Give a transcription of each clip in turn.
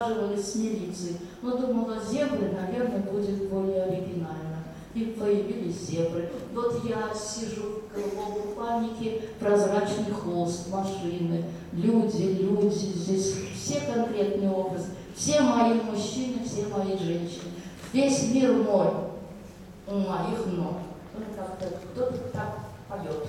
с милицией, но думала, зебры, наверное, будет более оригинально. И появились зебры. Вот я сижу в голубом купальнике, прозрачный холст, машины, люди, здесь все конкретные образы, все мои мужчины, все мои женщины, весь мир мой у моих ног. Кто-то так поет.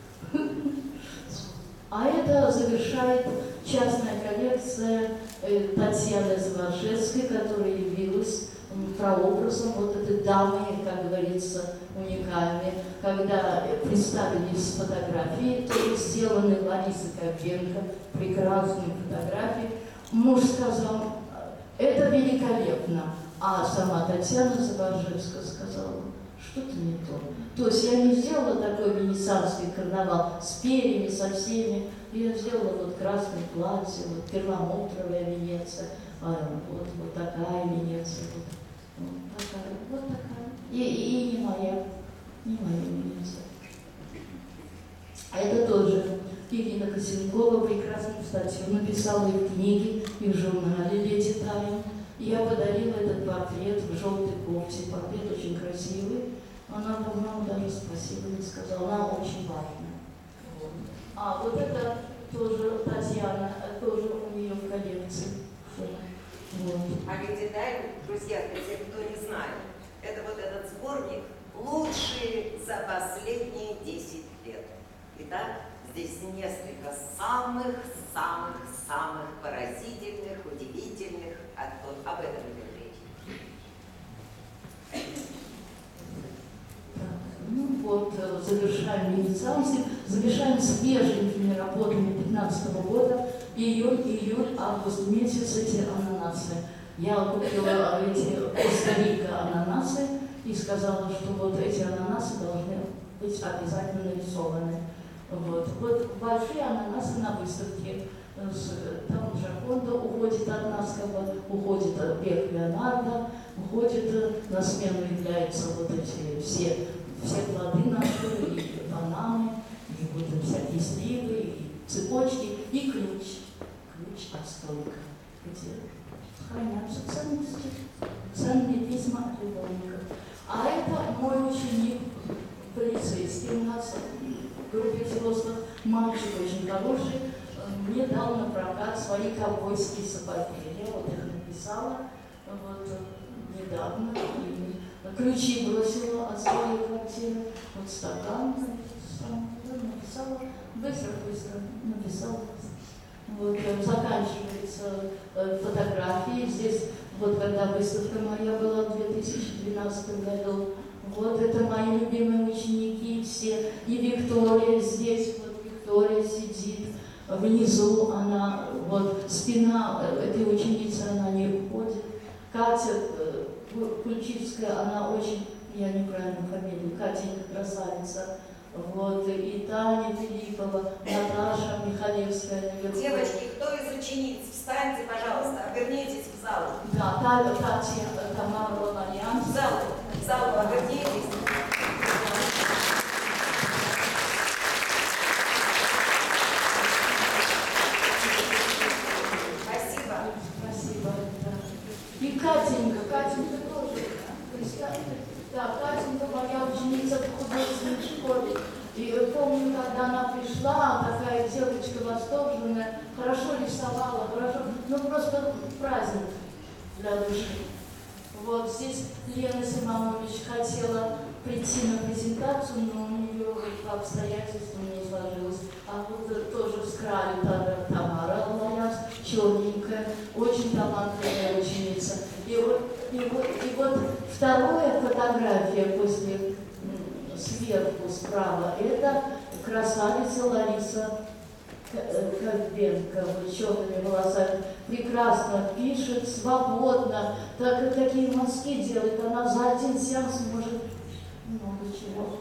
А это завершает частная коллекция Татьяны Заваршевской, которая явилась прообразом вот этой дамы, как говорится, уникальной, когда представились фотографии, тоже сделаны Ларисой Копенко, прекрасные фотографии. Муж сказал, это великолепно, а сама Татьяна Заваршевская сказала, что-то не то. То есть я не сделала такой венецианский карнавал с перьями, со всеми. Я сделала вот красное платье, вот перламутровая Венеция, вот такая Венеция, вот такая. И не моя Венеция. А это тоже Ирина Косенкова прекрасную статью написала и в книге, и в журнале «Леди Тайм». Я подарила этот портрет в желтой кофте. Портрет очень красивый. Она, по-моему, даже спасибо не сказала. Она очень важная. А вот это тоже Татьяна, тоже у нее в коллекции. Вот. А «Леди Тайм», друзья, для тех, кто не знает, это вот этот сборник лучшие за последние 10 лет. Итак, здесь несколько самых поразительных, удивительных, об этом идет речь. Ну вот, завершаем венецианцы, завершаем свеженькими работами 2015 года, июль, август месяц, эти ананасы. Я купила эти Коста-Рика ананасы и сказала, что вот эти ананасы должны быть обязательно нарисованы. Вот большие ананасы на выставке. Там Джаконда уходит от нас, уходит век Леонардо, уходит, на смену являются вот эти все плоды наши, и бананы, и вот всякие сливы, и цепочки, и ключ от столика, где хранятся ценности, ценные письма от любовников. А это мой ученик, полицейский у нас в группе взрослых, мальчик очень хороший, мне дал на прокат свои ковбойские сапоги. Я вот их написала вот недавно, и ключи бросила от своей квартиры, вот стакан написала, быстро написала. Вот заканчивается фотографии. Здесь, вот когда выставка моя была в 2012 году, вот это мои любимые ученики все. И Виктория здесь, вот Виктория сидит. Внизу она, вот спина этой ученицы, она не уходит. Катя Кульчицкая, она очень, я неправильно фамилию, Катенька красавица. Вот, и Таня Филиппова, Наташа Михалевская. Девочки, кто из учениц, встаньте, пожалуйста, обернитесь в зал. Да, Татья, Тамара Ланаян. В зал обернитесь. Спасибо. Да. И Катенька тоже. Да, Катенька моя ученица в художественной школе. И помню, когда она пришла, такая девочка восторженная, хорошо рисовала, ну просто праздник для души. Вот здесь Лена Симонович хотела прийти на презентацию, но у нее по обстоятельствам не сложилось. А вот тоже в скрабе Тамара Лаяс, черненькая, очень талантливая ученица. И вот вторая фотография после сверху справа, это красавица Лариса Копенко, вот черными волосами, прекрасно пишет, свободно, такие мазки делает, она за один сеанс может много чего.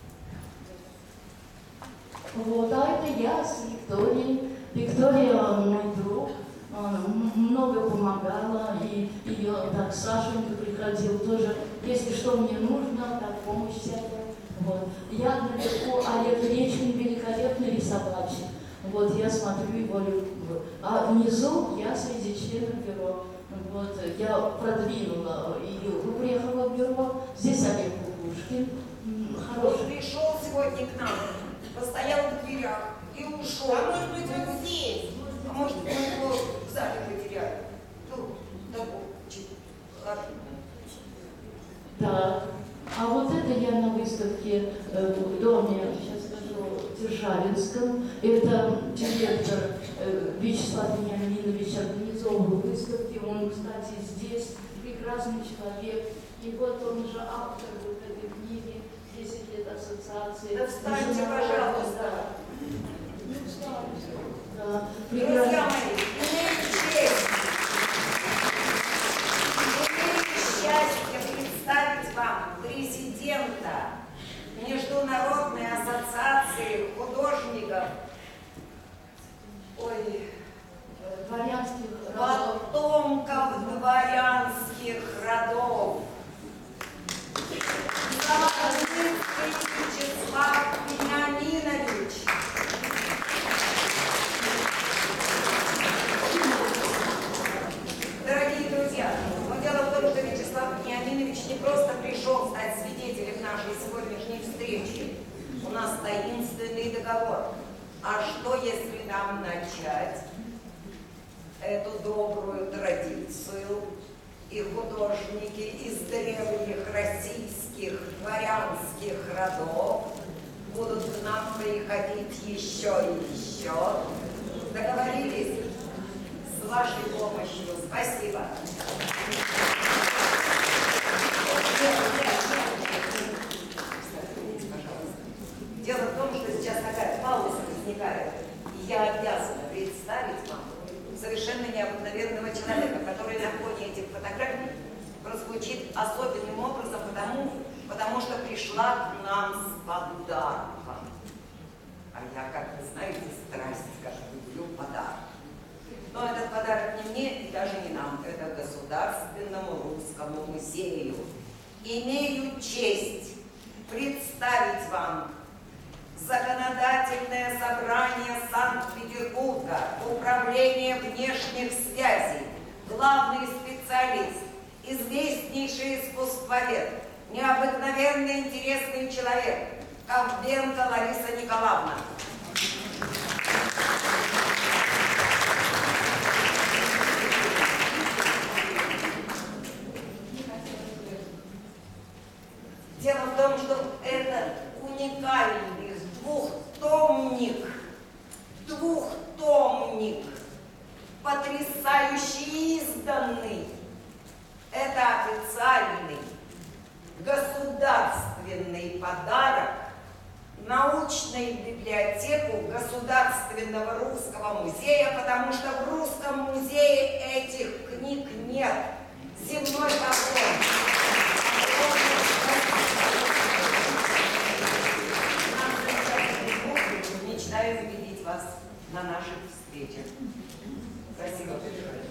Вот, а это я с Викторией. Виктория мой друг, много помогала, и ее так Сашенька приходил тоже, если что мне нужно, так помощь всякая. Вот. Я наверху, Олег Речкин великолепный рисовальщик. Вот я смотрю его А внизу я среди членов бюро. Вот, я продвинула Юру Брехова в бюро. Здесь Олег Кукушкин. Он пришел сегодня к нам, постоял в дверях и ушел. А может быть, он здесь? А может, мы его в зале потеряли? Да. А вот это я на выставке в доме, сейчас скажу, Державинском. Это директор Вячеслав Вениаминович организовывал выставки. Он, кстати, здесь прекрасный человек. И вот он же автор вот этой книги «10 лет ассоциации». Да встаньте, пожалуйста. Да. Друзья мои, имею счастье представить вам президента Международной ассоциации художников дворянских родов. потомков дворянских родов. Вячеслав Вениаминович. Дорогие друзья, но дело в том, что Вячеслав Вениаминович не просто пришел стать свидетелем нашей сегодняшней встречи. У нас таинственный договор. А что, если нам начать эту добрую традицию, и художники из древних российских дворянских родов будут к нам приходить еще и еще? Договорились? С вашей помощью. Спасибо. Дело в том, что сейчас такая пауза возникает, и я обязана представить вам совершенно необыкновенного человека, который на фоне этих фотографий прозвучит особенным образом, потому что пришла к нам с подарком. А я, как вы знаете, страсть, как люблю подарок. Но этот подарок не мне и даже не нам, это Государственному русскому музею. Имею честь представить вам Законодательное собрание Санкт-Петербурга, Управление внешних связей, главный специалист, известнейший искусствовед, необыкновенно интересный человек, Ковбенко Лариса Николаевна. Дело в том, что это уникальный двухтомник, потрясающе изданный. Это официальный государственный подарок научной библиотеку Государственного русского музея, потому что в Русском музее этих книг нет. Земной поклон. Мечтаю увидеть вас на наших встречах. Спасибо большое.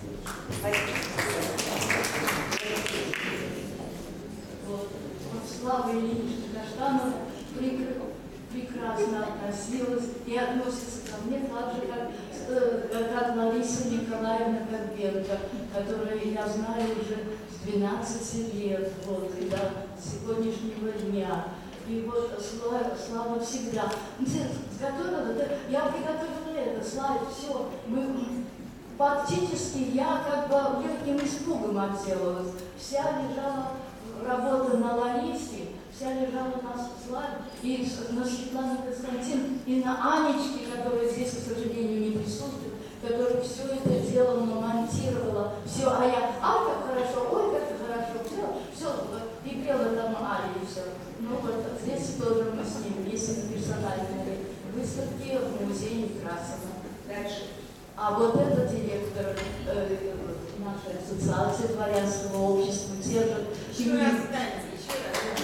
Вот Слава Ильинична Каштанова прекрасно относилась и относится ко мне так же, как Лариса Николаевна Ковбенко, которую я знаю уже с 12 лет, вот, и до сегодняшнего дня. И вот Слава всегда готовила, я приготовила это, Слава, все, фактически я как бы легким испугом отделалась. Вся лежала работа на Ларисе, вся лежала на Славе, и на Светлане Константин, и на Анечке, которая здесь, к сожалению, не присутствует, которая все это дело монтировала, все, а я, как хорошо, ой, как хорошо, все, и пела там Али, и все. Ну вот здесь тоже мы с ним вместе на персональной выставке в музее Некрасова. Дальше. А вот это директор нашей ассоциации дворянского общества держит. Еще раз встаньте, еще раз.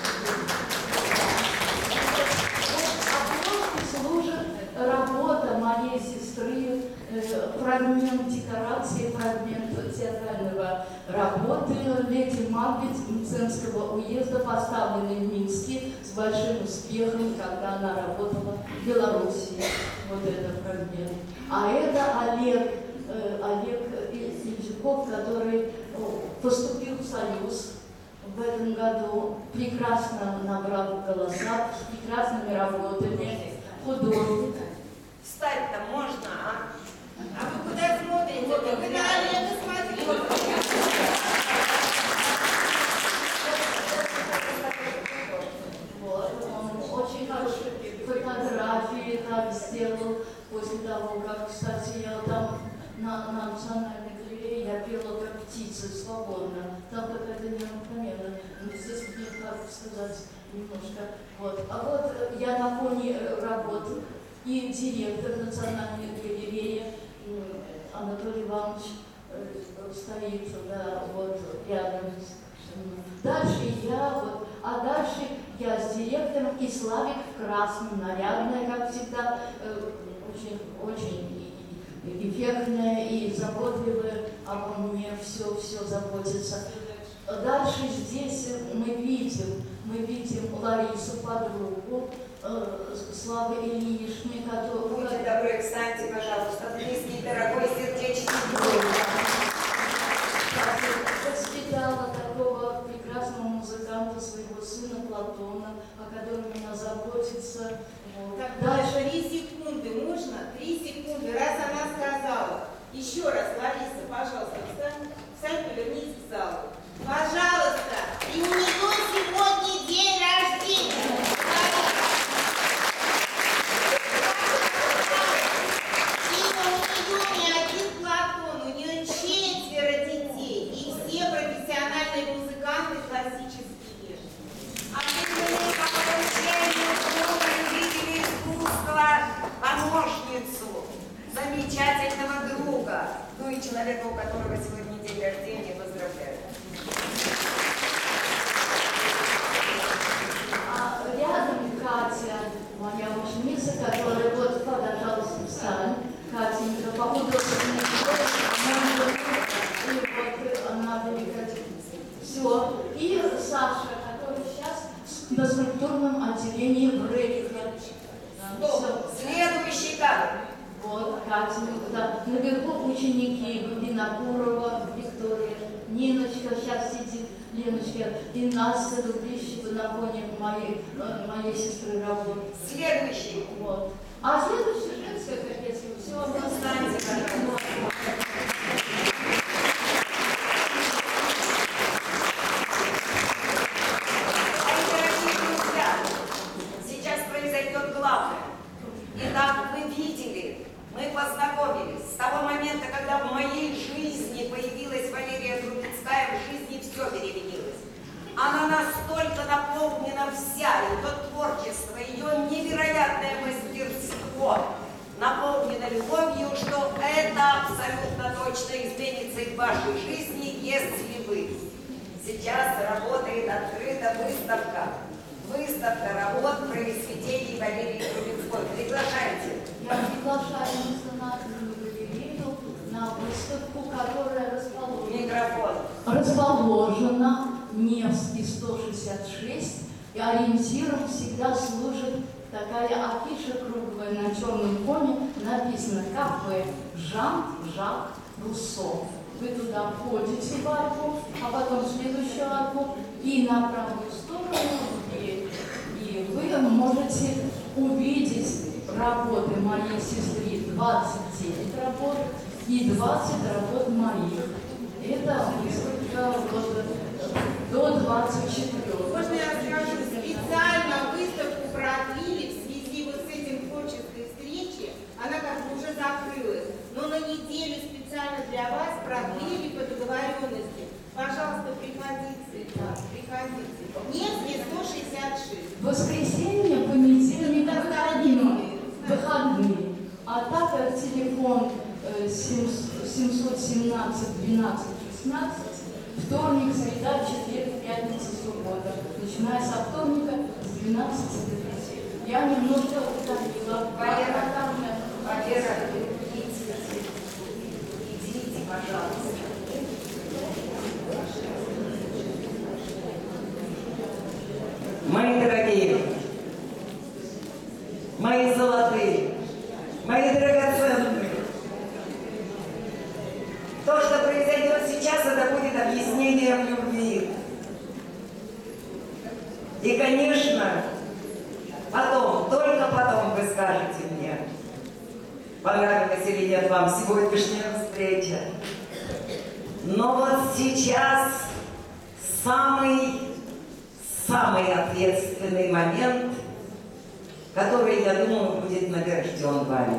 Служит работа моей сестры, фрагмент декорации, фрагмент театрального работы леди Маргет Мценского уезда, поставленный в Минске с большим успехом, когда она работала в Белоруссии. вот это фрагмент. А это Олег Ильчуков, который поступил в Союз в этом году, прекрасно набрал голоса, с прекрасными работами, художник. Встать-то можно, а? А вы куда смотрите? Вы на Олега смотрите. Вот, он очень хорошие фотографии так сделал после того, как, кстати, я там на Национальной галерее я пела как птица, свободно. Там какая-то необыкновенная. Здесь мне, как сказать, немножко. Вот. А вот я на фоне работ и директор Национальной галереи Анатолий Иванович стоит, да, вот рядом. Дальше я с директором, и Славик в красном, нарядная, как всегда, очень эффектная и заботливая обо мне, все заботится. Дальше здесь мы видим Ларису, подругу Славы Ильиничны, которая... Будьте добры, встаньте, пожалуйста, близкий, дорогой, сердечный друг. Воспитала такого прекрасного музыканта, своего сына Платона, о котором она заботится. Так, Дальше 3 секунды можно? 3 секунды, раз она сказала. Еще раз, Лариса, пожалуйста, встань, повернись к залу. Пожалуйста, и у нее сегодня день рождения. У нее не один Платон, у нее 4 детей, и все профессиональные музыканты классические. А мы по поручению друга любителей искусства, помощницу, замечательного друга, ну и человека, у которого сегодня день рождения, поздравляю. А рядом Катя, моя ученица, которая вот, пожалуйста, встань. Катенька, по художественной школе, и вот она великая. Все. И Саша, который сейчас на структурном отделении в Рейхе. Следующий кадр. Вот, Катенька, да. Наверху ученики Винокурова, Виктория, Ниночка сейчас сидит, Леночка, и Настя Дубищева на фоне моей сестры работает. Следующий. Вот. А следующая женская капелька, все Встаньте, пожалуйста. Дорогие друзья, сейчас произойдет главное. Итак, вы видели, мы познакомились. С того момента, когда в моей жизни появилась Валерия Трубецкая, в жизни все переменилось. Она настолько наполнена вся, ее творчество, ее невероятное мастерство наполнена любовью, что это абсолютно точно изменится и в вашей жизни, если вы. Сейчас работает открыта выставка. Выставка работ произведений Валерии Трубецкой. Приглашайте. Я приглашаю Национальную галерею на выставку, которая расположена Невский 166, и ориентиром всегда служит такая афиша круглая на черном фоне, написано «Кафе Жан-Жак Руссо». Вы туда входите в арку, а потом в следующую арку, и на правую сторону дверь. И вы можете увидеть работы моей сестры, 29 работ и 20 работ моих. Это выставка вот до 24. Можно я скажу, специально выставку продлили в связи вот с этим творческой встречей. Она как бы уже закрылась, но на неделю специально для вас продлили по договоренности. Пожалуйста, приходите. Да, приходите. Невский 166. Воскресенье, понедельник, выходные. А так телефон 717 12 16, вторник, среда, четверг, пятница, суббота. Начиная со вторника с 12 до 5. Я немножко утомила. Валера, идите, пожалуйста. Мои дорогие, мои золотые, И, конечно, потом, только потом вы скажете мне, понравилась или нет вам сегодняшняя встреча. Но вот сейчас самый ответственный момент, который, я думаю, будет награжден вами.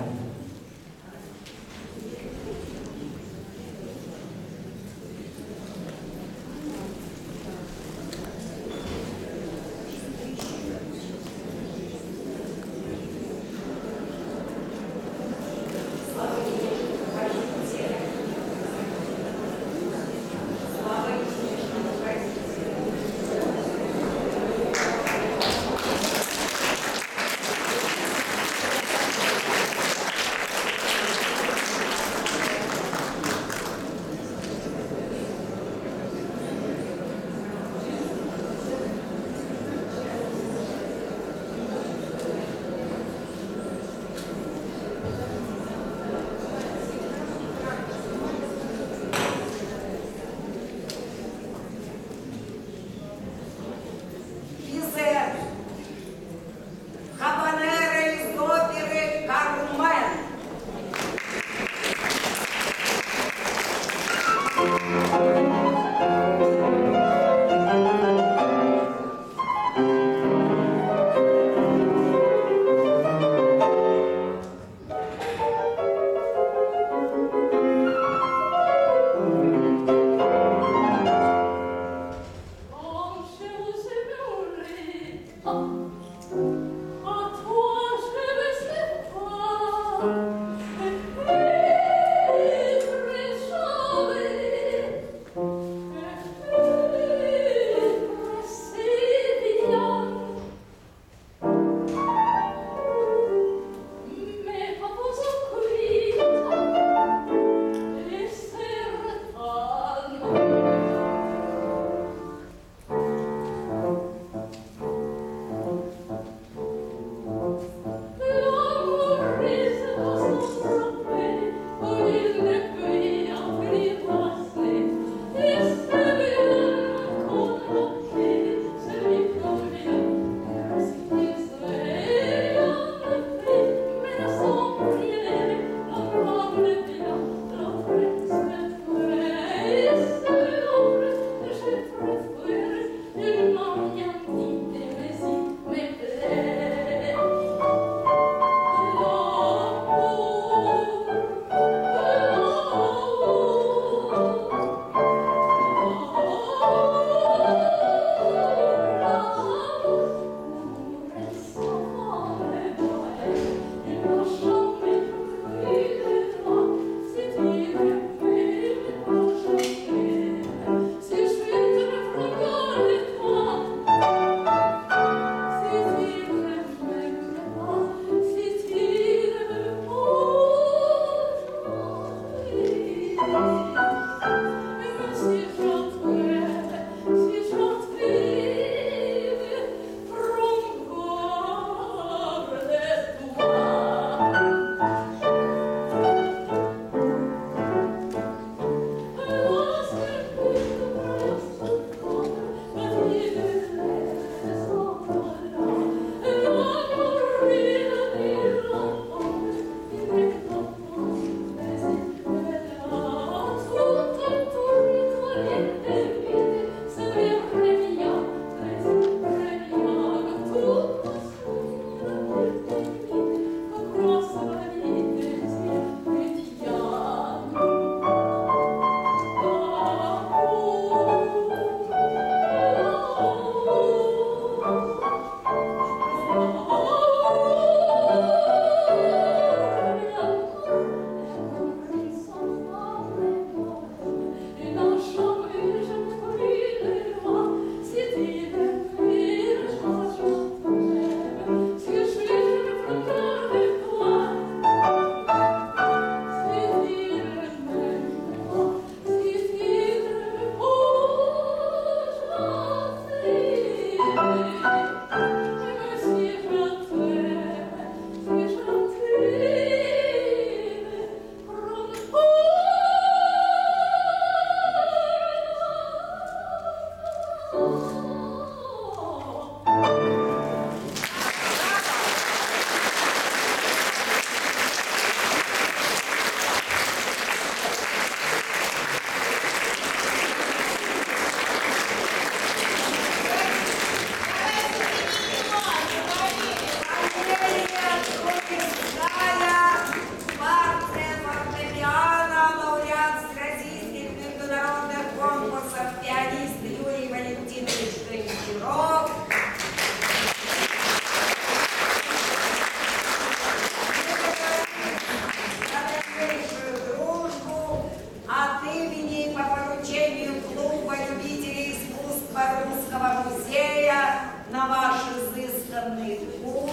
выбранный вуз.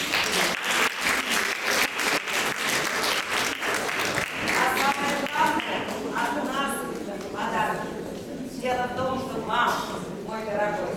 А самое главное, от нас подарки. Дело в том, что вам, мой дорогой,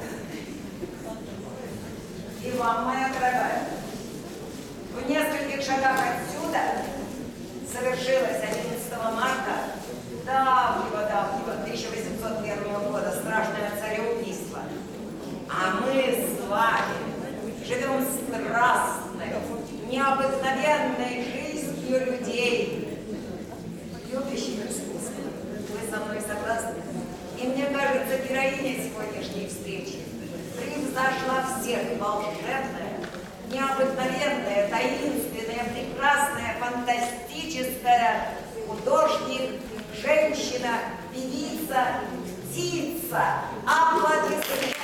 и вам, моя дорогая, в нескольких шагах отсюда совершилось 11 марта давнего 1801 года страшное цареубийство. А мы с вами живем страстной, необыкновенной жизнью людей, любящих искусство. Вы со мной согласны? И мне кажется, героиня сегодняшней встречи превзошла всех: волшебная, необыкновенная, таинственная, прекрасная, фантастическая художник, женщина, певица, птица. Аплодисменты!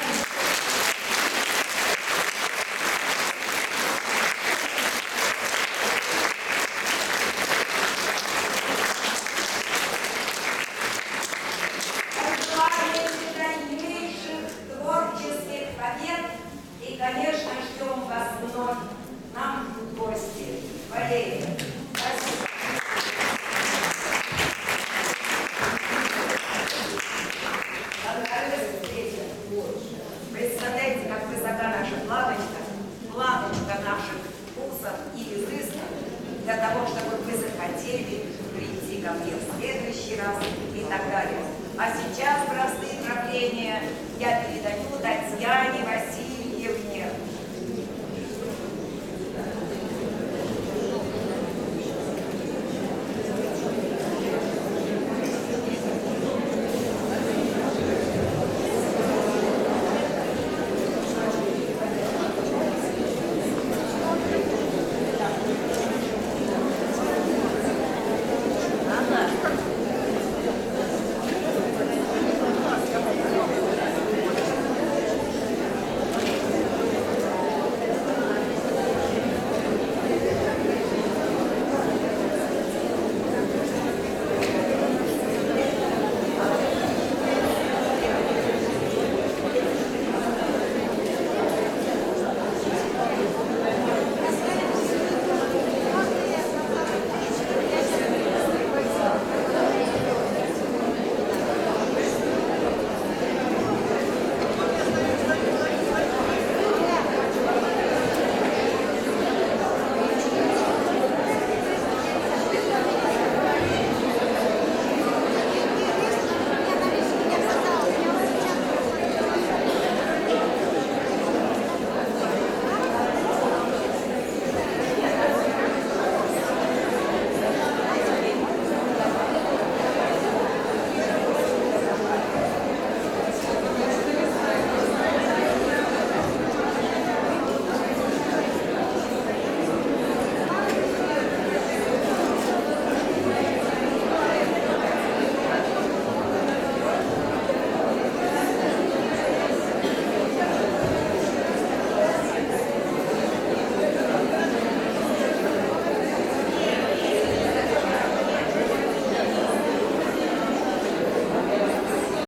Творческих побед и, конечно, ждем вас вновь нам в гости. Валерия, спасибо. Представляете, как высока наша планочка наших вкусов и изысков для того, чтобы вы захотели прийти ко мне в следующий раз и так далее. А сейчас простые правления я передаю Татьяне Васильевне.